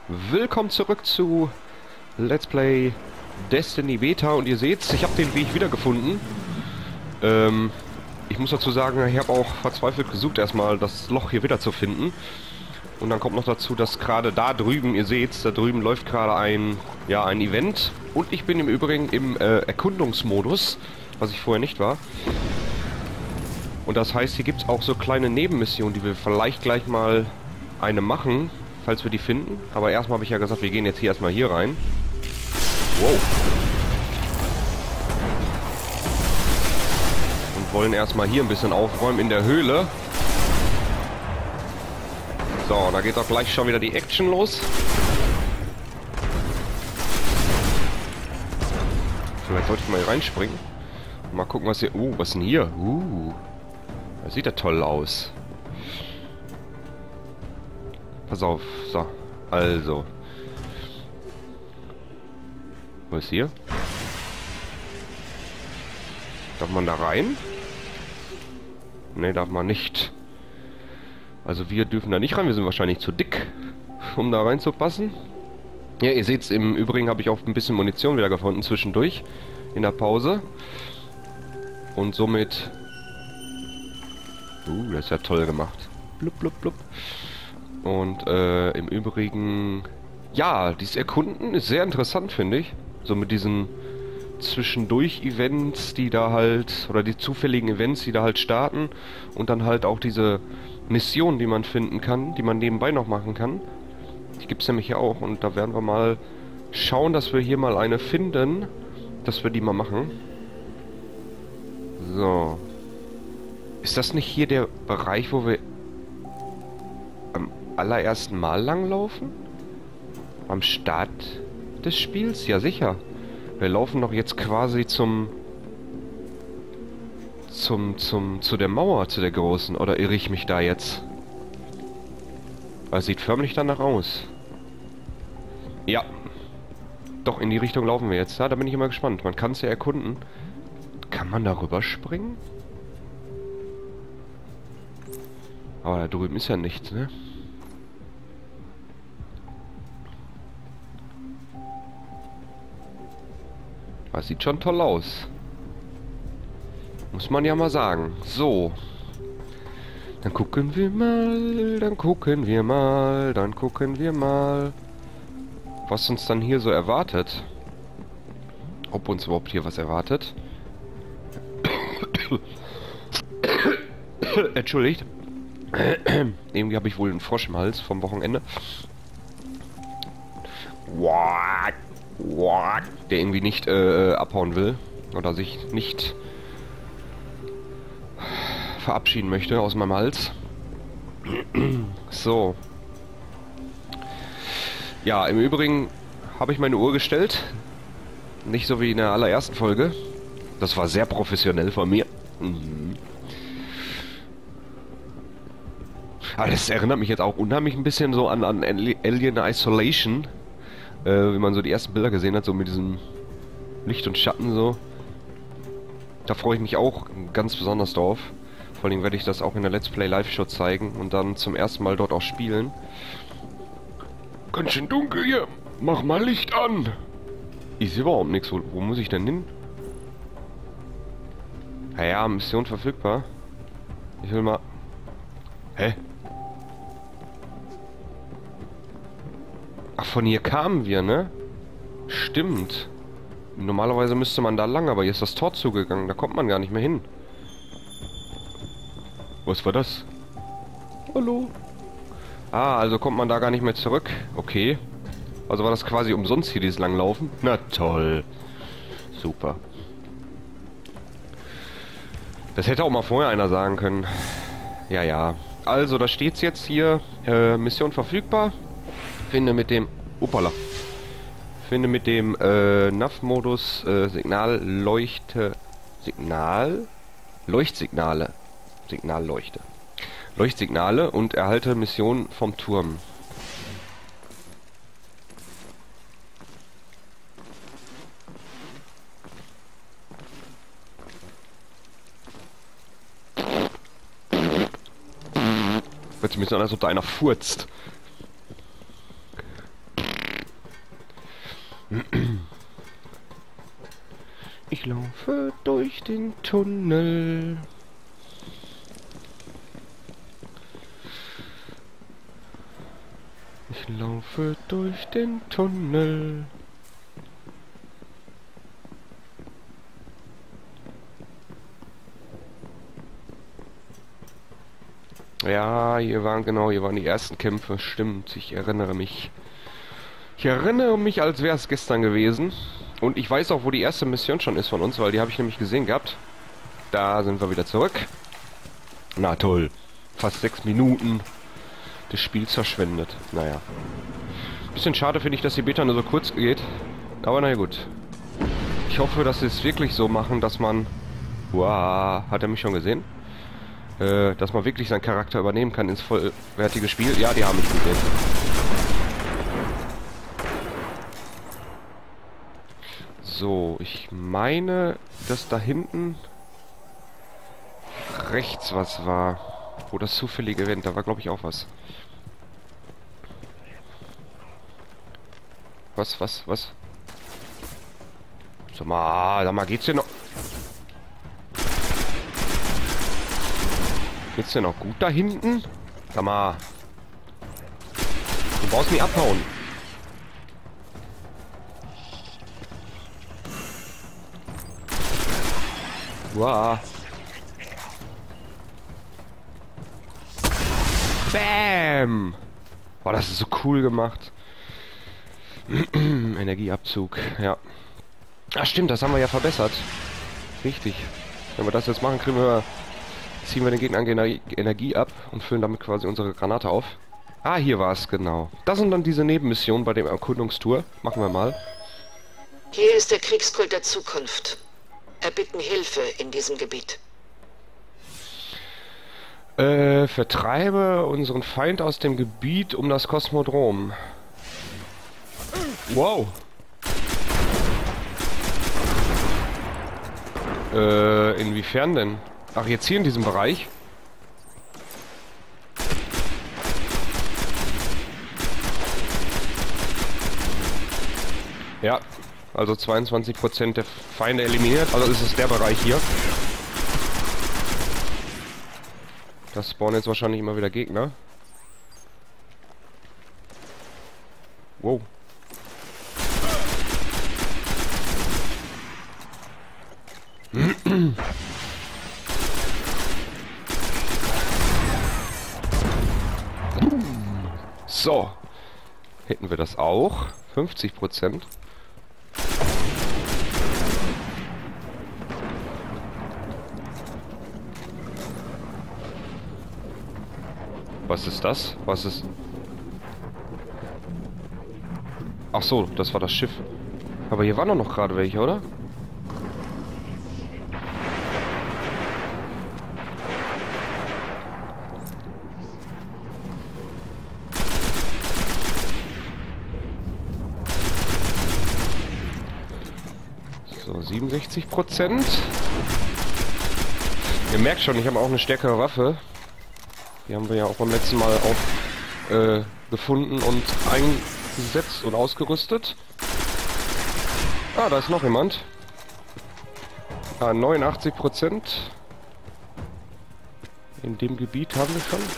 Willkommen zurück zu Let's Play Destiny Beta und ihr seht's, ich habe den Weg wiedergefunden. Ich muss dazu sagen, ich habe auch verzweifelt gesucht, erstmal das Loch hier wieder zu finden. Und dann kommt noch dazu, dass gerade da drüben, ihr seht's, da drüben läuft gerade ein Event. Und ich bin im Übrigen im Erkundungsmodus, was ich vorher nicht war. Und das heißt, hier gibt's auch so kleine Nebenmissionen, die wir vielleicht gleich mal eine machen, falls wir die finden. Aber erstmal habe ich ja gesagt, wir gehen jetzt hier erstmal hier rein. Wow. Und wollen erstmal hier ein bisschen aufräumen in der Höhle. So, da geht auch gleich schon wieder die Action los. Vielleicht sollte ich mal hier reinspringen. Mal gucken, was hier... was ist denn hier? Das sieht ja toll aus. Pass auf. So. Also. Was ist hier? Darf man da rein? Ne, darf man nicht. Also wir dürfen da nicht rein. Wir sind wahrscheinlich zu dick, um da reinzupassen. Ja, ihr seht's, im Übrigen habe ich auch ein bisschen Munition wieder gefunden zwischendurch. In der Pause. Und somit... das ist ja toll gemacht. Blub, blub, blub. Und im Übrigen... Ja, dieses Erkunden ist sehr interessant, finde ich. So mit diesen Zwischendurch-Events, die da halt... Oder die zufälligen Events, die da halt starten. Und dann halt auch diese Missionen, die man finden kann, die man nebenbei noch machen kann. Die gibt es nämlich hier auch. Und da werden wir mal schauen, dass wir hier mal eine finden. Dass wir die mal machen. So. Ist das nicht hier der Bereich, wo wir am allerersten Mal langlaufen? Am Start des Spiels? Ja, sicher. Wir laufen doch jetzt quasi zu der Mauer, zu der großen. Oder irre ich mich da jetzt? Es sieht förmlich danach aus. Ja. Doch, in die Richtung laufen wir jetzt. Ja, da bin ich immer gespannt. Man kann es ja erkunden. Kann man da rüberspringen? Aber da drüben ist ja nichts, ne? Das sieht schon toll aus. Muss man ja mal sagen. So. Dann gucken wir mal, dann gucken wir mal, dann gucken wir mal, was uns dann hier so erwartet. Ob uns überhaupt hier was erwartet. Entschuldigt. Irgendwie habe ich wohl einen Frosch im Hals vom Wochenende. Der irgendwie nicht abhauen will. Oder sich nicht verabschieden möchte aus meinem Hals. So. Ja, im Übrigen habe ich meine Uhr gestellt. Nicht so wie in der allerersten Folge. Das war sehr professionell von mir. Aber das erinnert mich jetzt auch unheimlich ein bisschen so an Alien Isolation. Wie man so die ersten Bilder gesehen hat, so mit diesem Licht und Schatten so. Da freue ich mich auch ganz besonders drauf. Vor allem werde ich das auch in der Let's Play Live-Show zeigen und dann zum ersten Mal dort auch spielen. Ganz schön dunkel hier. Mach mal Licht an. Ich sehe überhaupt nichts. Wo muss ich denn hin? Ja, Mission verfügbar. Ich will mal... Hä? Ach, von hier kamen wir, ne? Stimmt. Normalerweise müsste man da lang, aber hier ist das Tor zugegangen. Da kommt man gar nicht mehr hin. Was war das? Hallo? Ah, also kommt man da gar nicht mehr zurück. Okay. Also war das quasi umsonst hier, dieses Langlaufen? Na toll. Super. Das hätte auch mal vorher einer sagen können. Ja, ja. Also, da steht's jetzt hier. Mission verfügbar. Finde mit dem... Opala. Finde mit dem NAV-Modus Signalleuchte... Leuchtsignale. Signalleuchte. Leuchtsignale und erhalte Mission vom Turm. Hört sich ein bisschen an, als ob da einer furzt. Ich laufe durch den Tunnel. Ich laufe durch den Tunnel. Ja, hier waren die ersten Kämpfe, stimmt, ich erinnere mich. Ich erinnere mich, als wäre es gestern gewesen. Und ich weiß auch, wo die erste Mission schon ist von uns, weil die habe ich nämlich gesehen gehabt. Da sind wir wieder zurück. Na toll, fast 6 Minuten des Spiels verschwendet. Naja. Bisschen schade finde ich, dass die Beta nur so kurz geht. Aber naja gut. Ich hoffe, dass sie es wirklich so machen, dass man... Wow, hat er mich schon gesehen? Dass man wirklich seinen Charakter übernehmen kann ins vollwertige Spiel. Ja, die haben mich gesehen. So, ich meine, dass da hinten rechts was war. Wo das zufällige Event, da war glaube ich auch was. Was? Sag mal, geht's dir noch... Geht's dir noch gut da hinten? Sag mal. Du brauchst nicht abhauen. Wow. Bam! Boah, das ist so cool gemacht. Energieabzug, ja. Ach stimmt, das haben wir ja verbessert. Richtig. Wenn wir das jetzt machen, ziehen wir den Gegnern Energie ab und füllen damit quasi unsere Granate auf. Ah, hier war es, genau. Das sind dann diese Nebenmissionen bei dem Erkundungstour. Machen wir mal. Hier ist der Kriegskult der Zukunft. Erbitten Hilfe in diesem Gebiet. Vertreibe unseren Feind aus dem Gebiet um das Kosmodrom. Wow. Inwiefern denn? Ach, jetzt hier in diesem Bereich? Ja, also 22% der Feinde eliminiert, also ist es der Bereich hier. Das spawnen jetzt wahrscheinlich immer wieder Gegner. Wow. So. Hätten wir das auch. 50%. Was ist das? Was ist... Ach so, das war das Schiff. Aber hier waren doch noch gerade welche, oder? So, 67%. Ihr merkt schon, ich habe auch eine stärkere Waffe. Die haben wir ja auch beim letzten Mal auch gefunden und eingesetzt und ausgerüstet. Ah, da ist noch jemand. Ah, 89%. In dem Gebiet haben wir schon.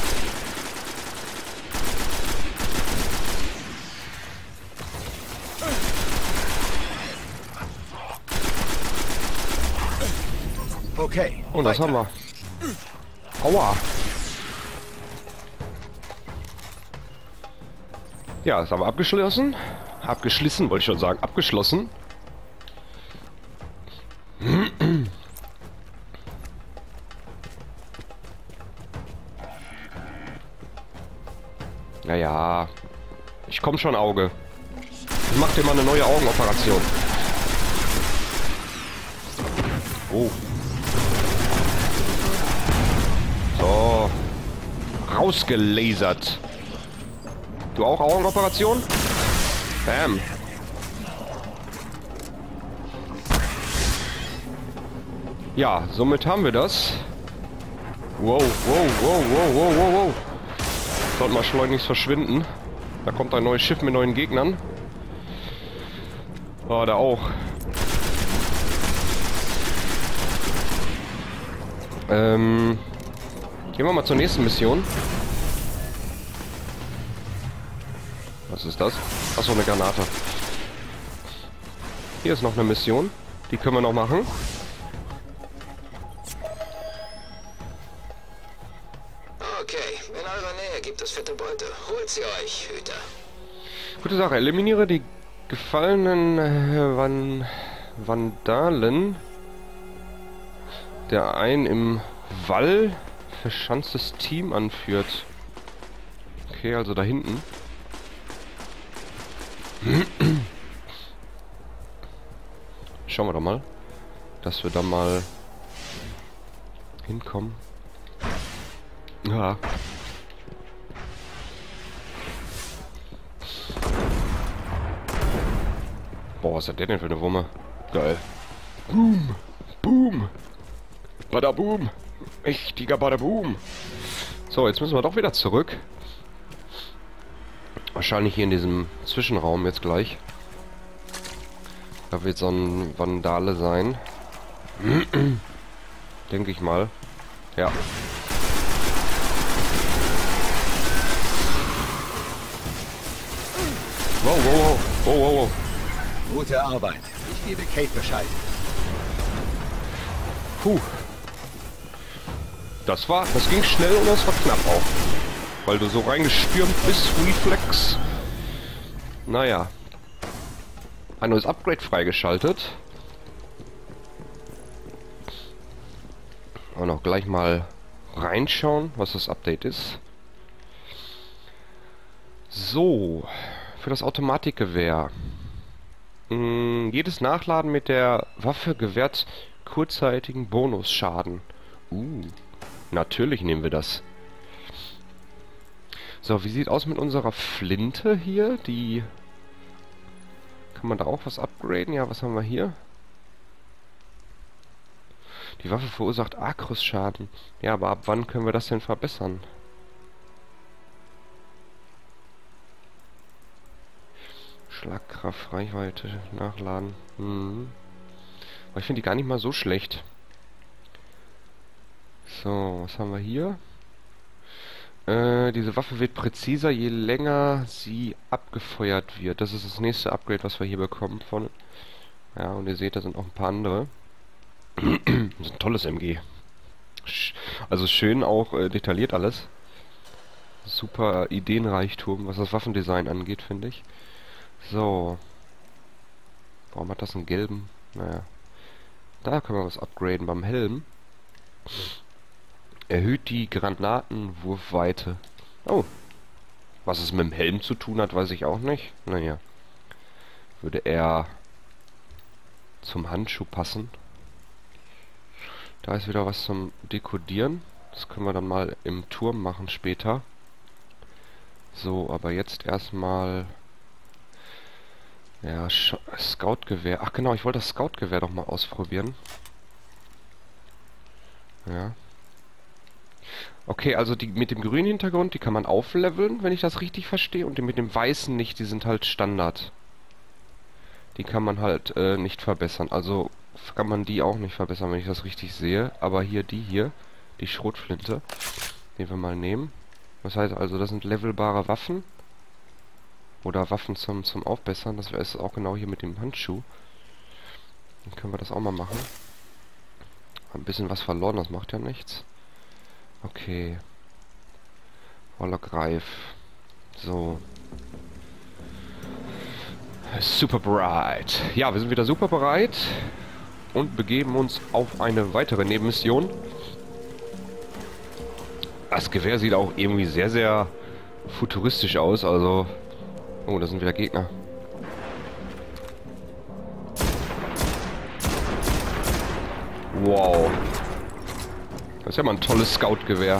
Okay. Und das haben wir. Aua. Ja, das haben wir abgeschlossen. Abgeschlossen, wollte ich schon sagen. Abgeschlossen. Naja. Ich komm schon, Auge. Ich mach dir mal eine neue Augenoperation. Oh. So. Rausgelasert. Du auch Augenoperation? Bam. Ja, somit haben wir das. Wow. Sollte mal schleunigst verschwinden. Da kommt ein neues Schiff mit neuen Gegnern. Oh, da auch. Gehen wir mal zur nächsten Mission. Was ist das? Achso, eine Granate. Hier ist noch eine Mission. Die können wir noch machen. Okay, in eurer Nähe gibt es fette Beute. Holt sie euch, Hüter. Gute Sache. Eliminiere die gefallenen Vandalen, der ein im Wall verschanztes Team anführt. Okay, also da hinten. Schauen wir doch mal, dass wir da mal hinkommen. Ja. Boah, was hat der denn für eine Wumme? Geil. Boom! Boom! Badaboom! Richtiger Badaboom! So, jetzt müssen wir doch wieder zurück. Wahrscheinlich hier in diesem Zwischenraum jetzt gleich. Da wird so ein Vandale sein. Denke ich mal. Ja. Wow, wow, wow. Wow, wow, wow. Gute Arbeit. Ich gebe Kate Bescheid. Puh. Das ging schnell und das war knapp auch. Weil du so reingestürmt bist, Reflex. Naja. Ein neues Upgrade freigeschaltet. Und auch gleich mal reinschauen, was das Update ist. So. Für das Automatikgewehr. Jedes Nachladen mit der Waffe gewährt kurzzeitigen Bonusschaden. Natürlich nehmen wir das. So, wie sieht aus mit unserer Flinte hier? Die... Kann man da auch was upgraden? Ja, was haben wir hier? Die Waffe verursacht Akrusschaden. Ja, aber ab wann können wir das denn verbessern? Schlagkraft, Reichweite, Nachladen. Aber ich finde die gar nicht mal so schlecht. So, was haben wir hier? Diese Waffe wird präziser, je länger sie abgefeuert wird. Das ist das nächste Upgrade, was wir hier bekommen von... Ja, und ihr seht, da sind auch ein paar andere. Das ist ein tolles MG. Also schön auch detailliert alles. Super Ideenreichtum, was das Waffendesign angeht, finde ich. So. Warum hat das einen gelben? Naja. Da können wir was upgraden beim Helm. Erhöht die Granatenwurfweite. Oh. Was es mit dem Helm zu tun hat, weiß ich auch nicht. Naja. Würde eher zum Handschuh passen. Da ist wieder was zum Dekodieren. Das können wir dann mal im Turm machen später. So, aber jetzt erstmal... Ja, Scoutgewehr. Ach genau, ich wollte das Scoutgewehr doch mal ausprobieren. Ja. Okay, also die mit dem grünen Hintergrund, die kann man aufleveln, wenn ich das richtig verstehe. Und die mit dem weißen nicht, die sind halt Standard. Die kann man halt nicht verbessern. Also kann man die auch nicht verbessern, wenn ich das richtig sehe. Aber hier, die Schrotflinte, die wir mal nehmen. Das heißt also, das sind levelbare Waffen. Oder Waffen zum Aufbessern. Das ist auch genau hier mit dem Handschuh. Dann können wir das auch mal machen. Ein bisschen was verloren, das macht ja nichts. Okay. Hologreif. So. Super bereit. Ja, wir sind wieder super bereit. Und begeben uns auf eine weitere Nebenmission. Das Gewehr sieht auch irgendwie sehr, sehr futuristisch aus. Also... Oh, da sind wieder Gegner. Wow. Das ist ja mal ein tolles Scout-Gewehr.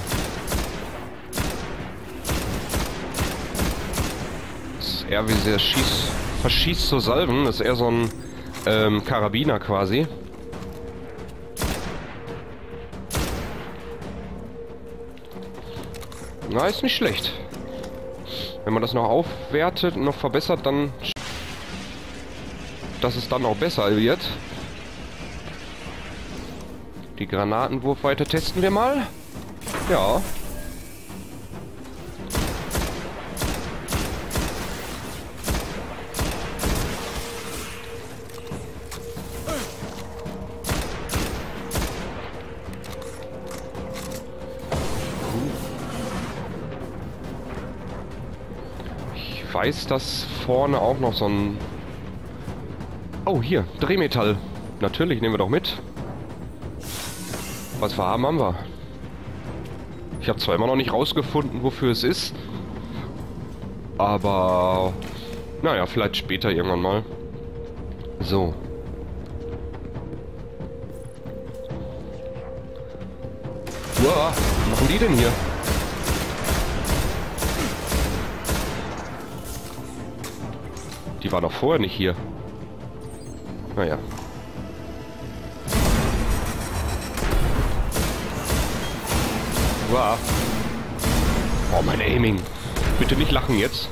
Das ist eher wie sehr verschießt zu Salven. Das ist eher so ein Karabiner quasi. Na, ist nicht schlecht. Wenn man das noch aufwertet und noch verbessert, dann... dass es dann auch besser wird. Die Granatenwurfweite testen wir mal. Ja. Ich weiß, dass vorne auch noch so ein... Oh, hier, Drehmetall. Natürlich, nehmen wir doch mit. Was wir haben, haben wir. Ich habe zwar immer noch nicht rausgefunden, wofür es ist. Aber... Naja, vielleicht später irgendwann mal. So. Uah, was machen die denn hier? Die war doch vorher nicht hier. Naja. Wow. Oh, mein Aiming. Bitte nicht lachen jetzt.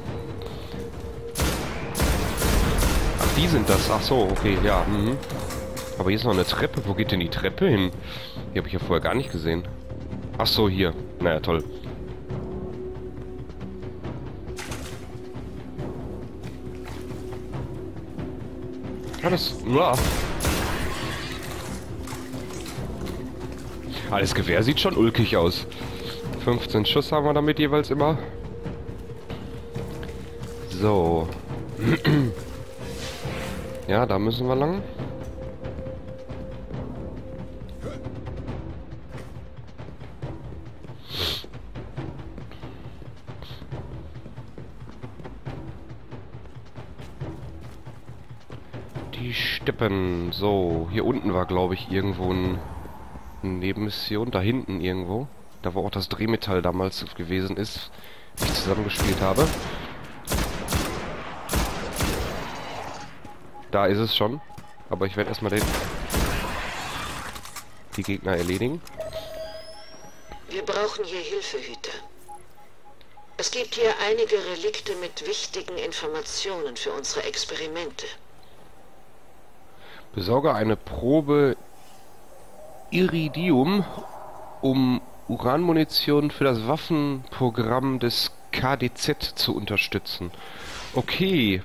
Ach, die sind das. Ach so, okay, ja. Mhm. Aber hier ist noch eine Treppe. Wo geht denn die Treppe hin? Die habe ich ja vorher gar nicht gesehen. Ach so, hier. Naja, toll. Ja, das... Wow. Ah, das Gewehr sieht schon ulkig aus. 15 Schuss haben wir damit jeweils immer. So. Ja, da müssen wir lang. Die Steppen. So, hier unten war, glaube ich, irgendwo eine Nebenmission. Da hinten irgendwo. Da wo auch das Drehmetall damals gewesen ist, wie ich zusammengespielt habe. Da ist es schon. Aber ich werde erstmal die Gegner erledigen. Wir brauchen hier Hilfehüter. Es gibt hier einige Relikte mit wichtigen Informationen für unsere Experimente. Besorge eine Probe Iridium, um Uranmunition für das Waffenprogramm des KDZ zu unterstützen. Okay.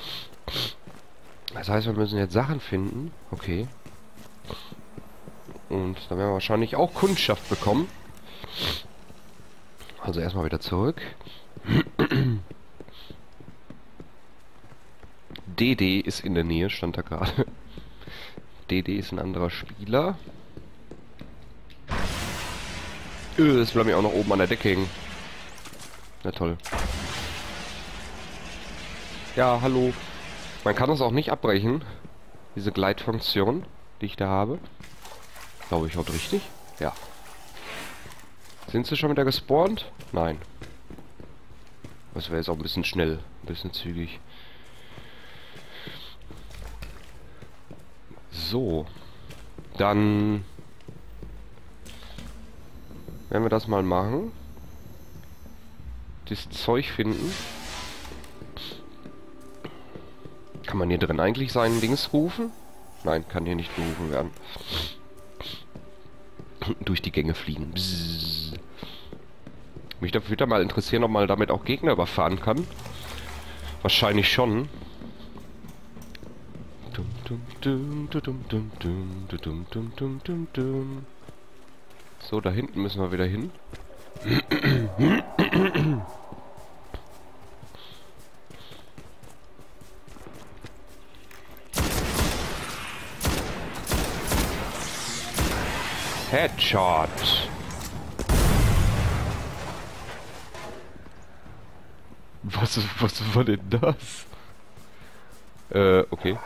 Das heißt, wir müssen jetzt Sachen finden. Okay. Und dann werden wir wahrscheinlich auch Kundschaft bekommen. Also erstmal wieder zurück. DD ist in der Nähe, stand da gerade. DD ist ein anderer Spieler. Das bleibt mir auch noch oben an der Decke hängen. Na toll. Ja, hallo. Man kann das auch nicht abbrechen. Diese Gleitfunktion, die ich da habe. Glaube ich, haut richtig? Ja. Sind sie schon wieder gespawnt? Nein. Das wäre jetzt auch ein bisschen schnell. Ein bisschen zügig. So. Dann werden wir das mal machen. Das Zeug finden. Kann man hier drin eigentlich seinen Dings rufen? Nein, kann hier nicht gerufen werden. Durch die Gänge fliegen. Bzzz. Mich da wieder mal interessieren, ob man damit auch Gegner überfahren kann. Wahrscheinlich schon. So, da hinten müssen wir wieder hin. Headshot. Was war denn das? Okay.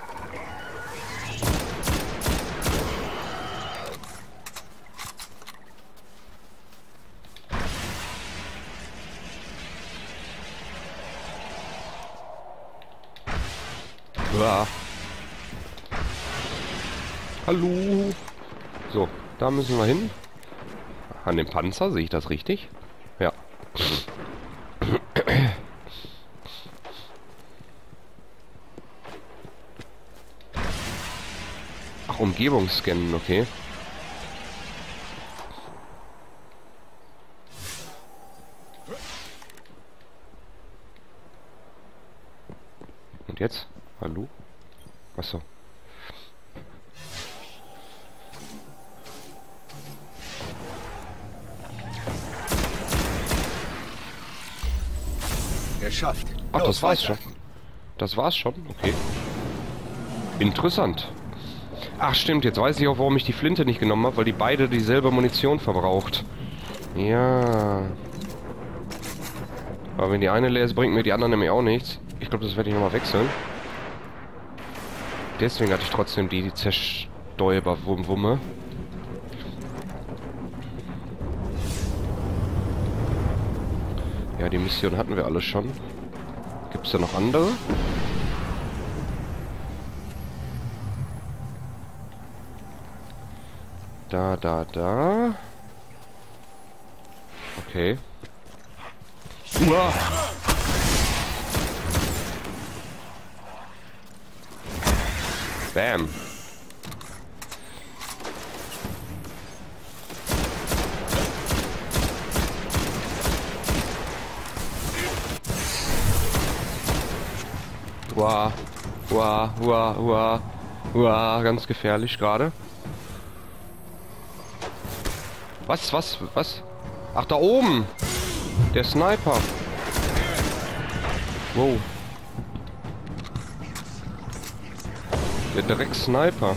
Uah. Hallo. So, da müssen wir hin. An dem Panzer, sehe ich das richtig? Ja. Ach, Umgebung scannen, okay. Und jetzt? Hallo? Achso. Geschafft. Ach, Los, das war's weiter. schon. Das war's schon? Okay. Interessant. Ach stimmt, jetzt weiß ich auch, warum ich die Flinte nicht genommen habe, weil die beide dieselbe Munition verbraucht. Ja. Aber wenn die eine leer ist, bringt mir die andere nämlich auch nichts. Ich glaube, das werde ich nochmal wechseln. Deswegen hatte ich trotzdem die Zerstäuber-Wumme. Ja, die Mission hatten wir alle schon. Gibt es da noch andere? Da. Okay. Uah. Bam. Uah, ganz gefährlich gerade. Was? Ach, da oben! Der Sniper! Wow. Der Dreck-Sniper.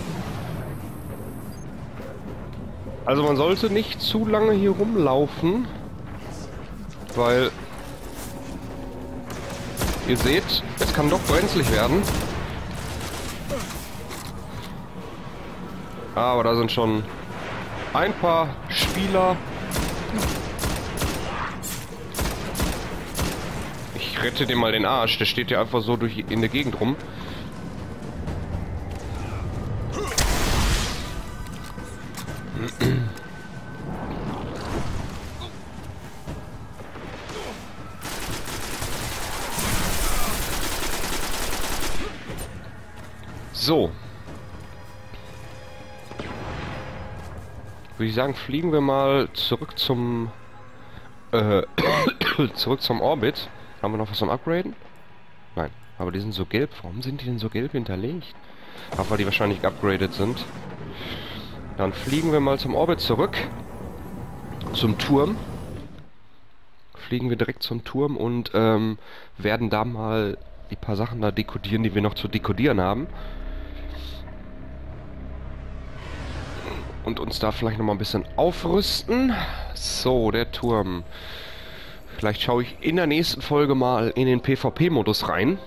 Also man sollte nicht zu lange hier rumlaufen, weil ihr seht, es kann doch brenzlig werden. Aber da sind schon ein paar Spieler. Ich rette dem mal den Arsch. Der steht ja einfach so in der Gegend rum. So. Würde ich sagen, fliegen wir mal zurück zum Orbit. Haben wir noch was zum Upgraden? Nein. Aber die sind so gelb. Warum sind die denn so gelb hinterlegt? Ach, weil die wahrscheinlich geupgradet sind. Dann fliegen wir mal zum Orbit zurück. Zum Turm. Fliegen wir direkt zum Turm und werden da mal die paar Sachen da dekodieren, die wir noch zu dekodieren haben. Und uns da vielleicht noch mal ein bisschen aufrüsten. So, der Turm. Vielleicht schaue ich in der nächsten Folge mal in den PvP-Modus rein.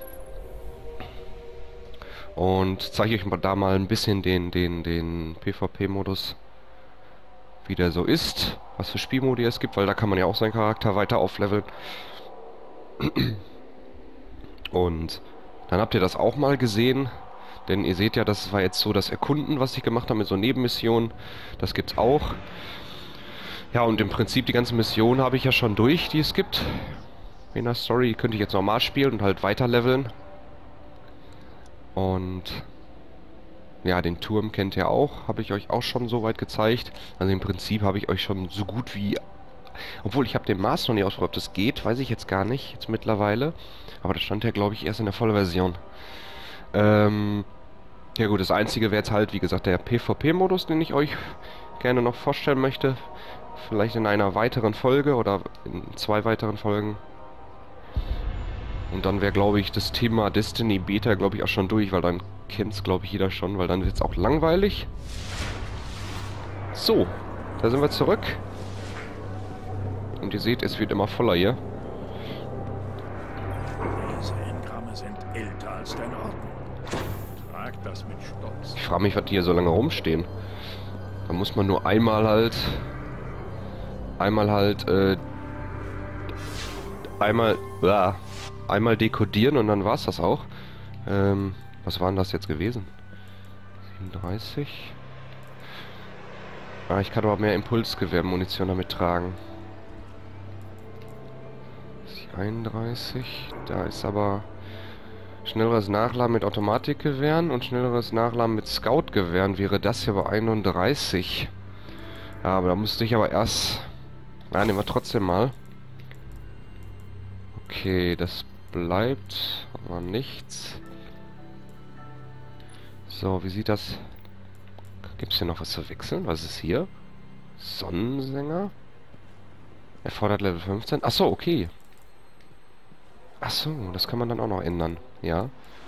Und zeige euch mal da mal ein bisschen den PvP-Modus, wie der so ist. Was für Spielmodi es gibt, weil da kann man ja auch seinen Charakter weiter aufleveln. Und dann habt ihr das auch mal gesehen. Denn ihr seht ja, das war jetzt so das Erkunden, was ich gemacht habe mit so Nebenmissionen. Das gibt's auch. Ja, und im Prinzip die ganzen Missionen habe ich ja schon durch, die es gibt. In der Story könnte ich jetzt normal spielen und halt weiter leveln. Und ja, den Turm kennt ihr auch. Habe ich euch auch schon so weit gezeigt. Also im Prinzip habe ich euch schon so gut wie... Obwohl, ich habe den Mars noch nicht ausprobiert. Ob das geht, weiß ich jetzt gar nicht. Jetzt mittlerweile. Aber das stand ja, glaube ich, erst in der Vollversion. Ja gut, das Einzige wäre jetzt halt, wie gesagt, der PvP-Modus, den ich euch gerne noch vorstellen möchte. Vielleicht in einer weiteren Folge oder in 2 weiteren Folgen. Und dann wäre, glaube ich, das Thema Destiny Beta, glaube ich, auch schon durch, weil dann kennt es, glaube ich, jeder schon, weil dann wird es auch langweilig. So, da sind wir zurück. Und ihr seht, es wird immer voller hier. Diese Engramme sind älter als dein Orden. Trag das mit Stolz. Ich frage mich, was die hier so lange rumstehen. Da muss man nur einmal dekodieren und dann war es das auch. Was waren das jetzt gewesen? 37. Ah, ich kann aber mehr Impulsgewehrmunition damit tragen. 31. Da ist aber Schnelleres Nachladen mit Automatikgewehren und schnelleres Nachladen mit Scout-Gewehren wäre das hier bei 31. Ja, aber da müsste ich aber erst... Na, nehmen wir trotzdem mal. Okay, das bleibt aber nichts. So, wie sieht das... Gibt es hier noch was zu wechseln? Was ist hier? Sonnensänger? Erfordert Level 15. Achso, okay. Achso, das kann man dann auch noch ändern. Ja.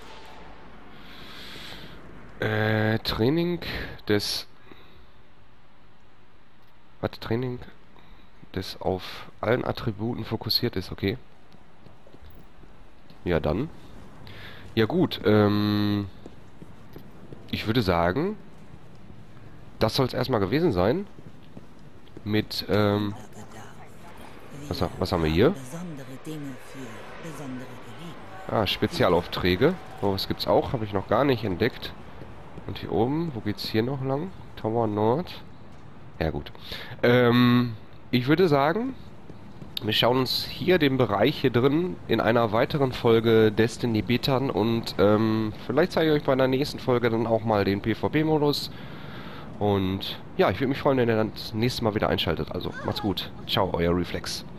Training des... Was? Training des auf allen Attributen fokussiert ist, okay. Ja, dann. Ja gut, ich würde sagen, das soll es erstmal gewesen sein. Mit, was haben wir hier? Ah, Spezialaufträge. So, was gibt's auch? Habe ich noch gar nicht entdeckt. Und hier oben, wo geht's hier noch lang? Tower Nord. Ja gut. Ich würde sagen, wir schauen uns hier den Bereich hier drin in einer weiteren Folge Destiny Beta an und vielleicht zeige ich euch bei der nächsten Folge dann auch mal den PvP-Modus. Und ja, ich würde mich freuen, wenn ihr dann das nächste Mal wieder einschaltet. Also, macht's gut. Ciao, euer Reflex.